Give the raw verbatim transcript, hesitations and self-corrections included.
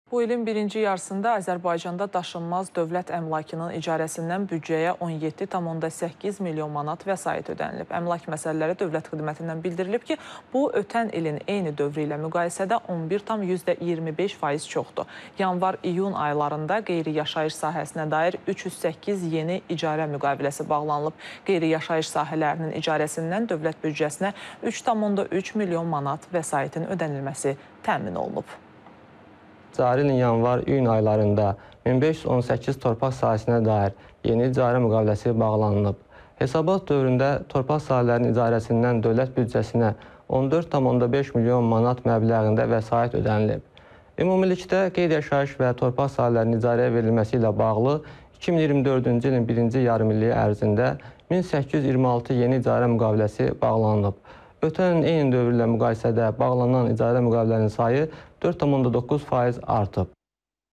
Bu ilin birinci yarısında Azərbaycanda daşınmaz dövlət əmlakının icarəsindən büdcəyə on yeddi tam onda səkkiz milyon manat vəsait ödənilib. Əmlak məsələləri dövlət xidmətindən bildirilib ki, bu ötən ilin eyni dövrü ilə müqayisədə on bir tam yüzdə iyirmi beş faiz çoxdur. Yanvar-iyun aylarında qeyri-yaşayış sahəsinə dair üç yüz səkkiz yeni icarə müqaviləsi bağlanılıb. Qeyri-yaşayış sahələrinin icarəsindən dövlət büdcəsinə üç tam onda üç milyon manat vəsaitin ödənilməsi təmin olunub. Cari ilin yanvar-iyun aylarında min beş yüz on səkkiz torpaq sahəsinə dair yeni icarə müqaviləsi bağlanılıb. Hesabat dövründə torpaq sahələrinin icarəsindən dövlət büdcəsinə on dörd tam onda beş milyon manat məbləğində vəsait ödənilib. Ümumilikdə qeyri-yaşayış və torpaq sahələrinin icarəyə verilməsi ilə bağlı iki min iyirmi dördüncü ilin birinci yarımilliyi ərzində min səkkiz yüz iyirmi altı yeni icarə müqaviləsi bağlanılıb. Ötən ilin eyni dövrü ilə müqayisədə bağlanan icarə müqavilələrinin sayı dörd tam onda doqquz faiz artıb.